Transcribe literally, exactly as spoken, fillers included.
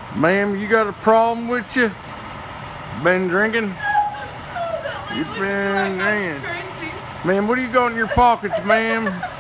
Ma'am, you got a problem with you? Been drinking? You've been drinking. Ma'am, what do you got in your pockets, ma'am?